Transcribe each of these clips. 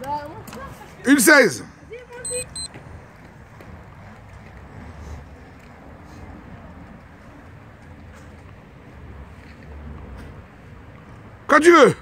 Une 16. Quand tu veux.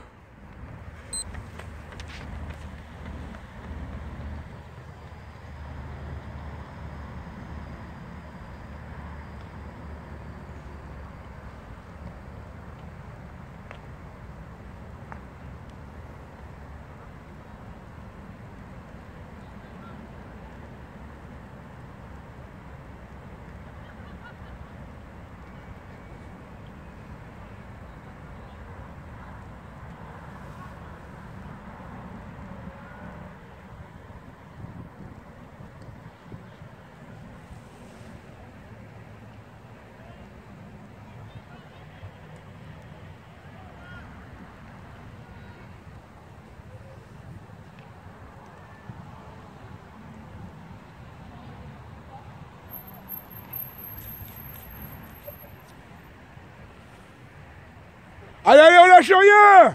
Allez, allez, on lâche rien.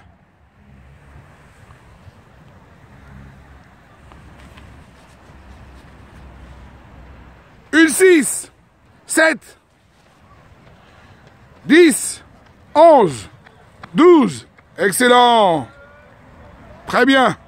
Une 6, 7, 10, 11, 12. Excellent. Très bien.